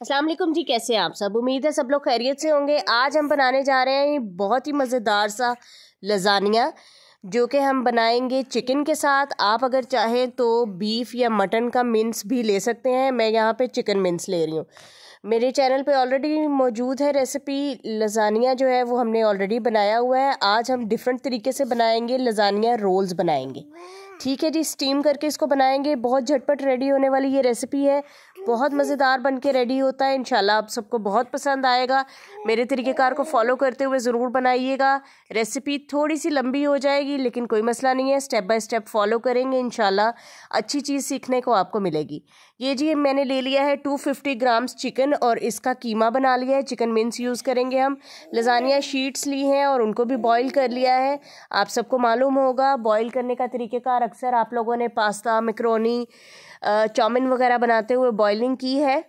अस्सलाम वालेकुम जी, कैसे हैं आप सब। उम्मीद है सब लोग खैरियत से होंगे। आज हम बनाने जा रहे हैं बहुत ही मज़ेदार सा लजानिया, जो कि हम बनाएंगे चिकन के साथ। आप अगर चाहें तो बीफ या मटन का मिन्स भी ले सकते हैं। मैं यहाँ पे चिकन मिन्स ले रही हूँ। मेरे चैनल पे ऑलरेडी मौजूद है रेसिपी लजानिया, जो है वो हमने ऑलरेडी बनाया हुआ है। आज हम डिफरेंट तरीके से बनाएंगे, लजानिया रोल्स बनाएंगे। ठीक है जी, स्टीम करके इसको बनाएंगे। बहुत झटपट रेडी होने वाली ये रेसिपी है, बहुत मज़ेदार बन के रेडी होता है। इंशाल्लाह आप सबको बहुत पसंद आएगा। मेरे तरीक़ेकार को फॉलो करते हुए ज़रूर बनाइएगा। रेसिपी थोड़ी सी लंबी हो जाएगी, लेकिन कोई मसला नहीं है, स्टेप बाय स्टेप फॉलो करेंगे इंशाल्लाह अच्छी चीज़ सीखने को आपको मिलेगी। ये जी मैंने ले लिया है 250 ग्राम्स चिकन और इसका कीमा बना लिया है। चिकन मिन्स यूज़ करेंगे हम। लजानिया शीट्स ली हैं और उनको भी बॉईल कर लिया है। आप सबको मालूम होगा बॉईल करने का तरीक़ेकार, अक्सर आप लोगों ने पास्ता, मैकरोनी, चाउमीन वगैरह बनाते हुए बॉइलिंग की है।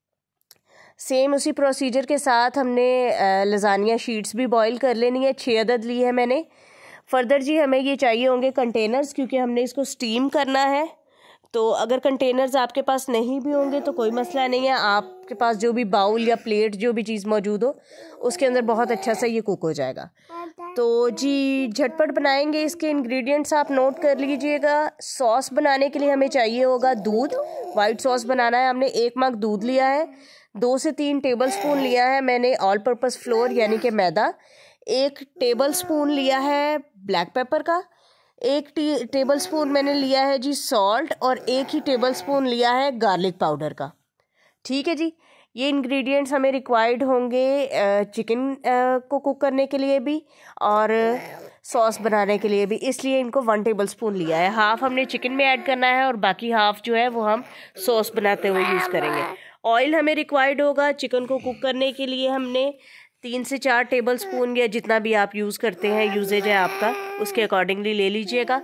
सेम उसी प्रोसीजर के साथ हमने लजानिया शीट्स भी बॉईल कर लेनी है। 6 अदद ली है मैंने। फर्दर जी हमें ये चाहिए होंगे कंटेनर्स, क्योंकि हमने इसको स्टीम करना है। तो अगर कंटेनर्स आपके पास नहीं भी होंगे तो कोई मसला नहीं है, आपके पास जो भी बाउल या प्लेट जो भी चीज़ मौजूद हो उसके अंदर बहुत अच्छा सा ये कुक हो जाएगा। तो जी झटपट बनाएंगे। इसके इंग्रेडिएंट्स आप नोट कर लीजिएगा। सॉस बनाने के लिए हमें चाहिए होगा दूध। वाइट सॉस बनाना है। हमने 1 मग दूध लिया है। 2 से 3 टेबलस्पून लिया है मैंने ऑल पर्पस फ्लोर यानी कि मैदा। 1 टेबलस्पून लिया है ब्लैक पेपर का। 1 टेबलस्पून मैंने लिया है जी सॉल्ट और 1 ही टेबलस्पून लिया है गार्लिक पाउडर का। ठीक है जी, ये इंग्रेडिएंट्स हमें रिक्वायर्ड होंगे चिकन को कुक करने के लिए भी और सॉस बनाने के लिए भी, इसलिए इनको 1 टेबलस्पून लिया है। हाफ हमने चिकन में ऐड करना है और बाकी हाफ जो है वो हम सॉस बनाते हुए यूज़ करेंगे। ऑयल हमें रिक्वायर्ड होगा चिकन को कुक करने के लिए। हमने 3 से 4 टेबलस्पून या जितना भी आप यूज़ करते हैं, यूजेज है आपका, उसके अकॉर्डिंगली ले लीजिएगा।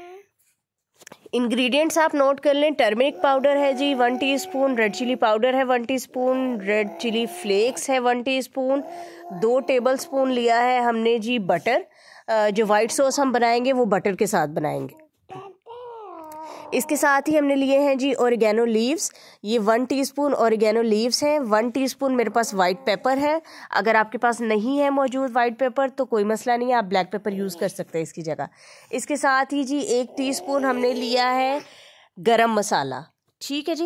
इंग्रेडिएंट्स आप नोट कर लें। टर्मरिक पाउडर है जी 1 टीस्पून, रेड चिली पाउडर है 1 टीस्पून, रेड चिली फ्लेक्स है 1 टीस्पून, 2 टेबलस्पून लिया है हमने जी बटर। जो वाइट सॉस हम बनाएंगे वो बटर के साथ बनाएंगे। इसके साथ ही हमने लिए हैं जी ओरिगेनो लीव्स। ये 1 टीस्पून ओरिगेनो लीव्स हैं। 1 टीस्पून मेरे पास वाइट पेपर है। अगर आपके पास नहीं है मौजूद वाइट पेपर तो कोई मसला नहीं है, आप ब्लैक पेपर यूज़ कर सकते हैं इसकी जगह। इसके साथ ही जी 1 टीस्पून हमने लिया है गरम मसाला। ठीक है जी,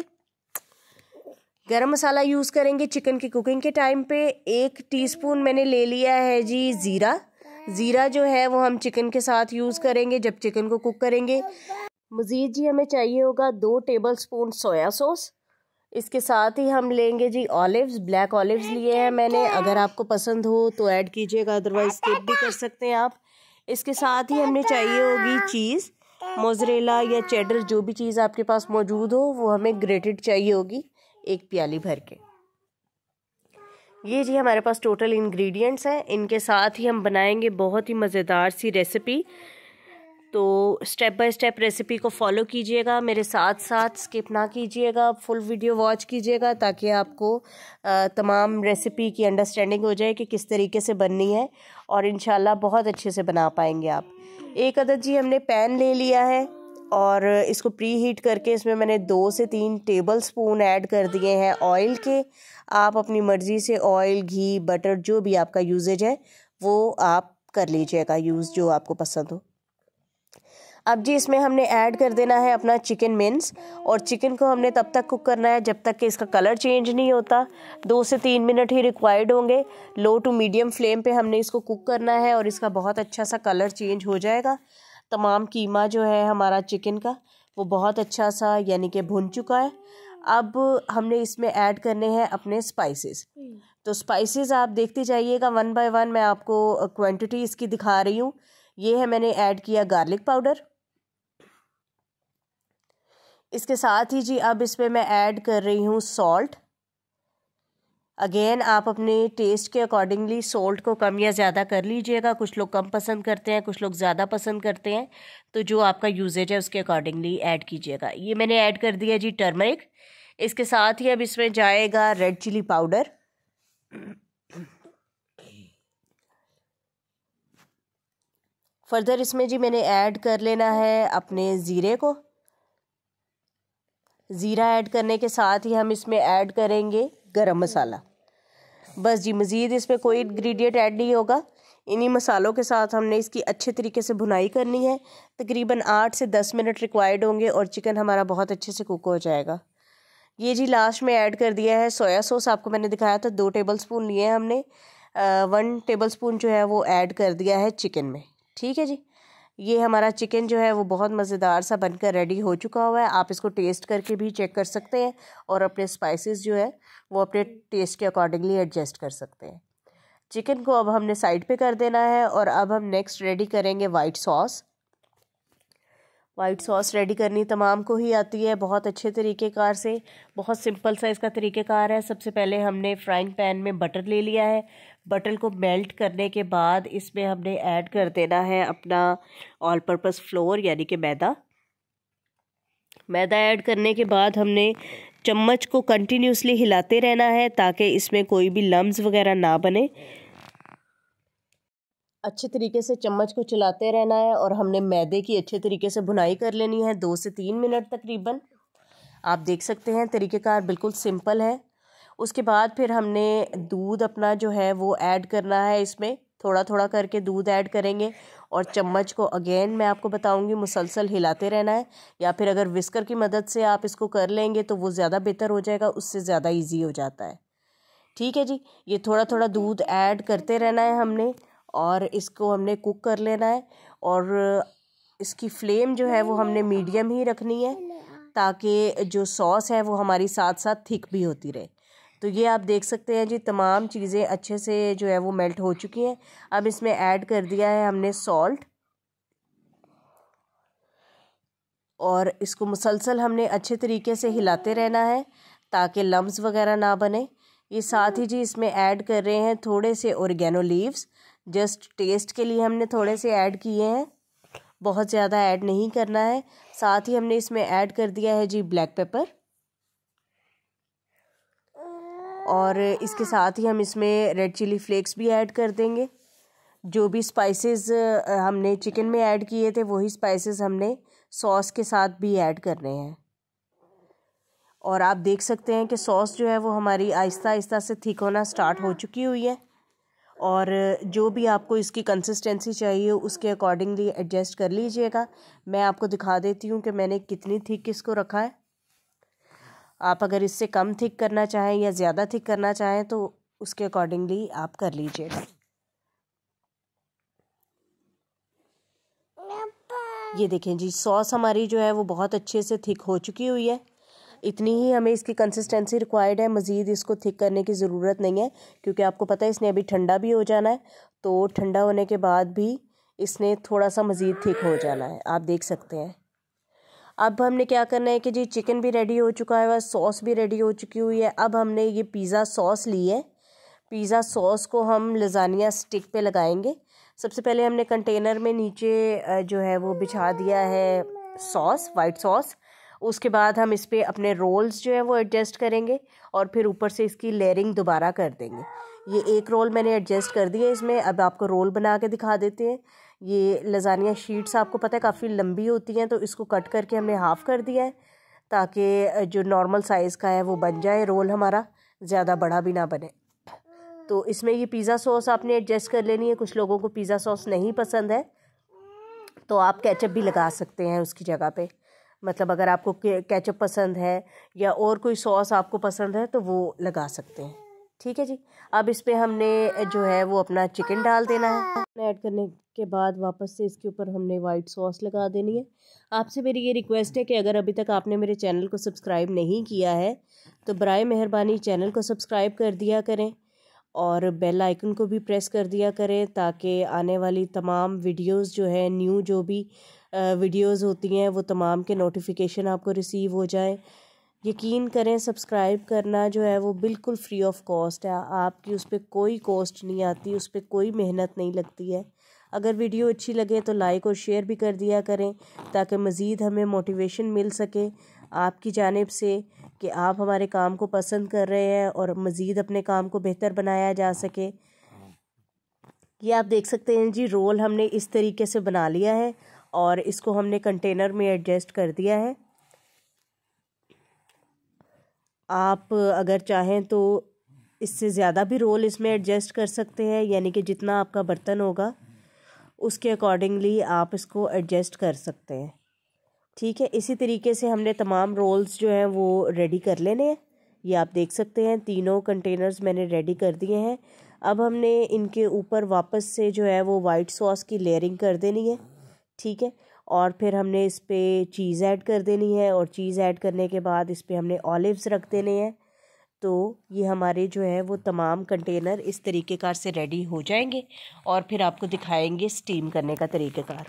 गरम मसाला यूज़ करेंगे चिकन की कुकिंग के टाइम पे। 1 टीस्पून मैंने ले लिया है जी ज़ीरा। ज़ीरा जो है वो हम चिकन के साथ यूज़ करेंगे जब चिकन को कुक करेंगे। मज़ीद जी हमें चाहिए होगा 2 टेबलस्पून सोया सॉस। इसके साथ ही हम लेंगे जी ऑलिव्स। ब्लैक ऑलिव्स लिए हैं मैंने, अगर आपको पसंद हो तो ऐड कीजिएगा, अदरवाइज स्किप भी कर सकते हैं आप। इसके साथ ही हमने चाहिए होगी चीज़, मोज़रेला या चेडर, जो भी चीज़ आपके पास मौजूद हो वो हमें ग्रेटेड चाहिए होगी 1 प्याली भर के। ये जी हमारे पास टोटल इंग्रेडिएंट्स हैं। इनके साथ ही हम बनाएंगे बहुत ही मज़ेदार सी रेसिपी। तो स्टेप बाय स्टेप रेसिपी को फॉलो कीजिएगा, मेरे साथ साथ स्किप ना कीजिएगा, फुल वीडियो वॉच कीजिएगा ताकि आपको तमाम रेसिपी की अंडरस्टैंडिंग हो जाए कि किस तरीके से बननी है और इंशाल्लाह बहुत अच्छे से बना पाएंगे आप। 1 अदद जी हमने पैन ले लिया है और इसको प्री हीट करके इसमें मैंने 2 से 3 टेबलस्पून ऐड कर दिए हैं ऑयल के। आप अपनी मर्ज़ी से ऑयल, घी, बटर जो भी आपका यूजेज है वो आप कर लीजिएगा यूज़, जो आपको पसंद हो। अब जी इसमें हमने ऐड कर देना है अपना चिकन मिन्स और चिकन को हमने तब तक कुक करना है जब तक कि इसका कलर चेंज नहीं होता। 2 से 3 मिनट ही रिक्वायर्ड होंगे। लो टू मीडियम फ्लेम पे हमने इसको कुक करना है और इसका बहुत अच्छा सा कलर चेंज हो जाएगा। तमाम कीमा जो है हमारा चिकन का वो बहुत अच्छा सा यानी कि भुन चुका है। अब हमने इसमें ऐड करने हैं अपने स्पाइसेस। तो स्पाइसेस आप देखते जाइएगा 1 बाय 1, मैं आपको क्वांटिटी इसकी दिखा रही हूँ। ये है मैंने ऐड किया गार्लिक पाउडर। इसके साथ ही जी अब इसमें मैं ऐड कर रही हूँ सॉल्ट। अगेन आप अपने टेस्ट के अकॉर्डिंगली सॉल्ट को कम या ज़्यादा कर लीजिएगा। कुछ लोग कम पसंद करते हैं, कुछ लोग ज़्यादा पसंद करते हैं, तो जो आपका यूजेज है उसके अकॉर्डिंगली ऐड कीजिएगा। ये मैंने ऐड कर दिया जी टर्मरिक। इसके साथ ही अब इसमें जाएगा रेड चिली पाउडर। फर्दर इसमें जी मैंने ऐड कर लेना है अपने ज़ीरे को। ज़ीरा ऐड करने के साथ ही हम इसमें ऐड करेंगे गरम मसाला। बस जी, मज़ीद इसमें कोई इंग्रेडिएंट ऐड नहीं होगा। इन्हीं मसालों के साथ हमने इसकी अच्छे तरीके से भुनाई करनी है। तकरीबन 8 से 10 मिनट रिक्वायर्ड होंगे और चिकन हमारा बहुत अच्छे से कुक हो जाएगा। ये जी लास्ट में ऐड कर दिया है सोया सॉस। आपको मैंने दिखाया था 2 टेबल स्पून लिए हैं हमने। 1 टेबल स्पून जो है वो ऐड कर दिया है चिकन में। ठीक है जी, ये हमारा चिकन जो है वो बहुत मज़ेदार सा बनकर रेडी हो चुका हुआ है। आप इसको टेस्ट करके भी चेक कर सकते हैं और अपने स्पाइसेस जो है वो अपने टेस्ट के अकॉर्डिंगली एडजस्ट कर सकते हैं। चिकन को अब हमने साइड पे कर देना है और अब हम नेक्स्ट रेडी करेंगे white sauce. White sauce ready करनी तमाम को ही आती है बहुत अच्छे तरीक़ेकार से। बहुत सिंपल सा इसका तरीक़ेकार है। सबसे पहले हमने फ्राइंग पैन में बटर ले लिया है। बटर को मेल्ट करने के बाद इसमें हमने ऐड कर देना है अपना ऑल पर्पस फ्लोर यानी कि मैदा। मैदा ऐड करने के बाद हमने चम्मच को कंटिन्यूसली हिलाते रहना है ताकि इसमें कोई भी लम्स वगैरह ना बने। अच्छे तरीके से चम्मच को चलाते रहना है और हमने मैदे की अच्छे तरीके से भुनाई कर लेनी है 2 से 3 मिनट तकरीबन। आप देख सकते हैं तरीक़ेकार बिल्कुल सिंपल है। उसके बाद फिर हमने दूध अपना जो है वो ऐड करना है। इसमें थोड़ा थोड़ा करके दूध ऐड करेंगे और चम्मच को अगेन मैं आपको बताऊंगी मुसलसल हिलाते रहना है, या फिर अगर विस्कर की मदद से आप इसको कर लेंगे तो वो ज़्यादा बेहतर हो जाएगा, उससे ज़्यादा ईजी हो जाता है। ठीक है जी, ये थोड़ा थोड़ा दूध ऐड करते रहना है हमने और इसको हमने कुक कर लेना है। और इसकी फ्लेम जो है वो हमने मीडियम ही रखनी है ताकि जो सॉस है वो हमारी साथ साथ थिक भी होती रहे। तो ये आप देख सकते हैं जी तमाम चीज़ें अच्छे से जो है वो मेल्ट हो चुकी हैं। अब इसमें ऐड कर दिया है हमने सॉल्ट और इसको मुसलसल हमने अच्छे तरीके से हिलाते रहना है ताकि लम्स वगैरह ना बने। ये साथ ही जी इसमें ऐड कर रहे हैं थोड़े से ओरिगेनो लीव्स, जस्ट टेस्ट के लिए हमने थोड़े से ऐड किए हैं, बहुत ज़्यादा ऐड नहीं करना है। साथ ही हमने इसमें ऐड कर दिया है जी ब्लैक पेपर और इसके साथ ही हम इसमें रेड चिली फ्लेक्स भी ऐड कर देंगे। जो भी स्पाइसेस हमने चिकन में ऐड किए थे वही स्पाइसेस हमने सॉस के साथ भी ऐड करने हैं। और आप देख सकते हैं कि सॉस जो है वो हमारी आहिस्ता आहिस्ता से थिक होना स्टार्ट हो चुकी हुई है और जो भी आपको इसकी कंसिस्टेंसी चाहिए उसके अकॉर्डिंगली एडजस्ट कर लीजिएगा। मैं आपको दिखा देती हूँ कि मैंने कितनी थिक इसको रखा है। आप अगर इससे कम थिक करना चाहें या ज़्यादा थिक करना चाहें तो उसके अकॉर्डिंगली आप कर लीजिएगा। ये देखें जी सॉस हमारी जो है वो बहुत अच्छे से थिक हो चुकी हुई है। इतनी ही हमें इसकी कंसिस्टेंसी रिक्वायर्ड है, मज़ीद इसको थिक करने की ज़रूरत नहीं है क्योंकि आपको पता है इसने अभी ठंडा भी हो जाना है। तो ठंडा होने के बाद भी इसने थोड़ा सा मज़ीद थिक हो जाना है, आप देख सकते हैं। अब हमने क्या करना है कि जी चिकन भी रेडी हो चुका है, सॉस भी रेडी हो चुकी हुई है। अब हमने ये पिज़्ज़ा सॉस ली है। पिज़्ज़ा सॉस को हम लजानिया स्टिक पे लगाएंगे। सबसे पहले हमने कंटेनर में नीचे जो है वो बिछा दिया है सॉस, वाइट सॉस। उसके बाद हम इस पर अपने रोल्स जो है वो एडजस्ट करेंगे और फिर ऊपर से इसकी लेयरिंग दोबारा कर देंगे। ये एक रोल मैंने एडजस्ट कर दिया इसमें। अब आपको रोल बना के दिखा देते हैं। ये लजानिया शीट्स आपको पता है काफ़ी लंबी होती हैं, तो इसको कट करके हमने हाफ़ कर दिया है ताकि जो नॉर्मल साइज़ का है वो बन जाए रोल, हमारा ज़्यादा बड़ा भी ना बने। तो इसमें ये पिज़्ज़ा सॉस आपने एडजस्ट कर लेनी है। कुछ लोगों को पिज़्ज़ा सॉस नहीं पसंद है तो आप केचप भी लगा सकते हैं उसकी जगह पे। मतलब अगर आपको केचप पसंद है या और कोई सॉस आपको पसंद है तो वो लगा सकते हैं। ठीक है जी, अब इस पर हमने जो है वो अपना चिकन डाल देना है। ऐड करने के बाद वापस से इसके ऊपर हमने वाइट सॉस लगा देनी है। आपसे मेरी ये रिक्वेस्ट है कि अगर अभी तक आपने मेरे चैनल को सब्सक्राइब नहीं किया है तो बराए मेहरबानी चैनल को सब्सक्राइब कर दिया करें और बेल आइकन को भी प्रेस कर दिया करें ताकि आने वाली तमाम वीडियोस जो है न्यू जो भी वीडियोस होती हैं वो तमाम के नोटिफिकेशन आपको रिसीव हो जाए। यकीन करें सब्सक्राइब करना जो है वो बिल्कुल फ्री ऑफ कॉस्ट है। आपकी उस पर कोई कॉस्ट नहीं आती, उस पर कोई मेहनत नहीं लगती है। अगर वीडियो अच्छी लगे तो लाइक और शेयर भी कर दिया करें ताकि मज़ीद हमें मोटिवेशन मिल सके आपकी जानिब से कि आप हमारे काम को पसंद कर रहे हैं और मज़ीद अपने काम को बेहतर बनाया जा सके। ये आप देख सकते हैं जी रोल हमने इस तरीके से बना लिया है और इसको हमने कंटेनर में एडजस्ट कर दिया है। आप अगर चाहें तो इससे ज़्यादा भी रोल इसमें एडजस्ट कर सकते हैं, यानी कि जितना आपका बर्तन होगा उसके अकॉर्डिंगली आप इसको एडजस्ट कर सकते हैं। ठीक है, इसी तरीके से हमने तमाम रोल्स जो हैं वो रेडी कर लेने हैं। ये आप देख सकते हैं तीनों कंटेनर्स मैंने रेडी कर दिए हैं। अब हमने इनके ऊपर वापस से जो है वो वाइट सॉस की लेयरिंग कर देनी है। ठीक है, और फिर हमने इस पर चीज़ ऐड कर देनी है, और चीज़ ऐड करने के बाद इस पर हमने ऑलिव्स रख देने हैं। तो ये हमारे जो है वो तमाम कंटेनर इस तरीक़ेकार से रेडी हो जाएंगे, और फिर आपको दिखाएंगे स्टीम करने का तरीक़ेकार।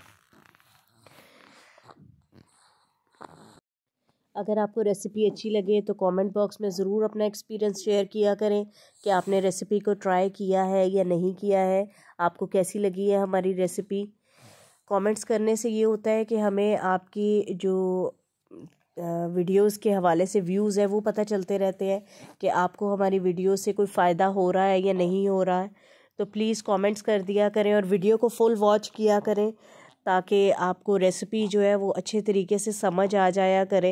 अगर आपको रेसिपी अच्छी लगे तो कमेंट बॉक्स में ज़रूर अपना एक्सपीरियंस शेयर किया करें कि आपने रेसिपी को ट्राई किया है या नहीं किया है, आपको कैसी लगी है हमारी रेसिपी। कमेंट्स करने से ये होता है कि हमें आपकी जो वीडियोस के हवाले से व्यूज़ है वो पता चलते रहते हैं कि आपको हमारी वीडियो से कोई फ़ायदा हो रहा है या नहीं हो रहा है। तो प्लीज़ कमेंट्स कर दिया करें और वीडियो को फुल वॉच किया करें ताकि आपको रेसिपी जो है वो अच्छे तरीके से समझ आ जाया करे।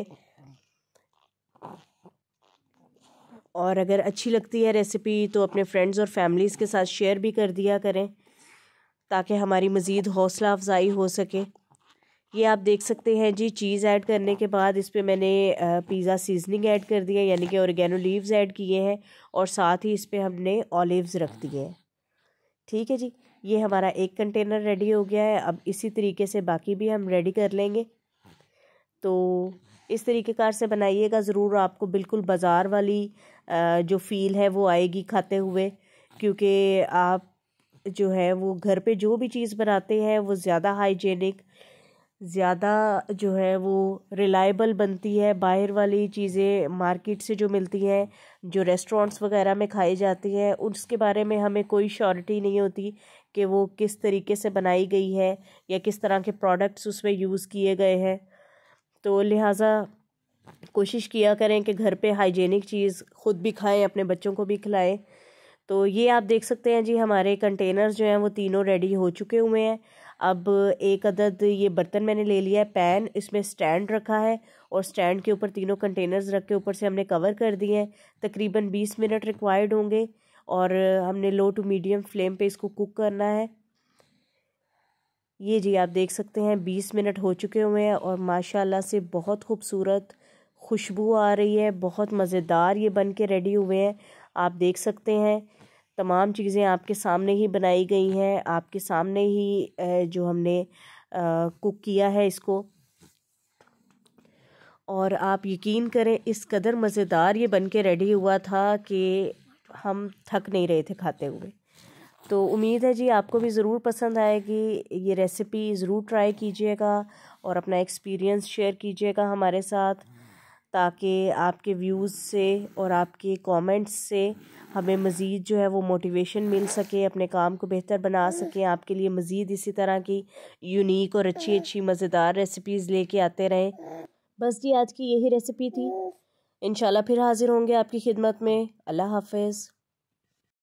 और अगर अच्छी लगती है रेसिपी तो अपने फ्रेंड्स और फैमिलीज़ के साथ शेयर भी कर दिया करें ताकि हमारी मज़ीद हौसला अफजाई हो सके। ये आप देख सकते हैं जी, चीज़ ऐड करने के बाद इस पे मैंने पिज़्ज़ा सीजनिंग ऐड कर दिया, यानी कि ऑरिगेनो लीव्स ऐड किए हैं, और साथ ही इस पे हमने ऑलिव्स रख दिए हैं। ठीक है जी, ये हमारा एक कंटेनर रेडी हो गया है। अब इसी तरीके से बाकी भी हम रेडी कर लेंगे। तो इस तरीक़ेकार से बनाइएगा ज़रूर, आपको बिल्कुल बाज़ार वाली जो फ़ील है वो आएगी खाते हुए, क्योंकि आप जो है वो घर पे जो भी चीज़ बनाते हैं वो ज़्यादा हाइजेनिक, ज़्यादा जो है वो रिलायबल बनती है। बाहर वाली चीज़ें मार्केट से जो मिलती हैं, जो रेस्टोरेंट्स वगैरह में खाई जाती हैं, उसके बारे में हमें कोई श्योरिटी नहीं होती कि वो किस तरीके से बनाई गई है या किस तरह के प्रोडक्ट्स उसमें यूज़ किए गए हैं। तो लिहाजा कोशिश किया करें कि घर पे हाइजेनिक चीज़ ख़ुद भी खाएं, अपने बच्चों को भी खिलाएं। तो ये आप देख सकते हैं जी, हमारे कंटेनर्स जो हैं वो तीनों रेडी हो चुके हुए हैं। अब एक अदद ये बर्तन मैंने ले लिया है, पैन, इसमें स्टैंड रखा है और स्टैंड के ऊपर तीनों कंटेनर्स रख के ऊपर से हमने कवर कर दिए हैं। तकरीबन 20 मिनट रिक्वायर्ड होंगे और हमने लो टू मीडियम फ्लेम पे इसको कुक करना है। ये जी आप देख सकते हैं 20 मिनट हो चुके हुए हैं और माशाल्लाह से बहुत खूबसूरत खुशबू आ रही है, बहुत मज़ेदार ये बन के रेडी हुए हैं। आप देख सकते हैं तमाम चीज़ें आपके सामने ही बनाई गई हैं, आपके सामने ही जो हमने कुक किया है इसको, और आप यकीन करें इस कदर मज़ेदार ये बन के रेडी हुआ था कि हम थक नहीं रहे थे खाते हुए। तो उम्मीद है जी आपको भी ज़रूर पसंद आएगी। ये रेसिपी ज़रूर ट्राई कीजिएगा और अपना एक्सपीरियंस शेयर कीजिएगा हमारे साथ, ताकि आपके व्यूज़ से और आपके कमेंट्स से हमें मज़ीद जो है वो मोटिवेशन मिल सके, अपने काम को बेहतर बना सकें, आपके लिए मज़ीद इसी तरह की यूनिक और अच्छी अच्छी मज़ेदार रेसिपीज़ लेके आते रहें। बस जी आज की यही रेसिपी थी। इंशाल्लाह फिर हाज़िर होंगे आपकी खिदमत में। अल्लाह हाफ़िज़।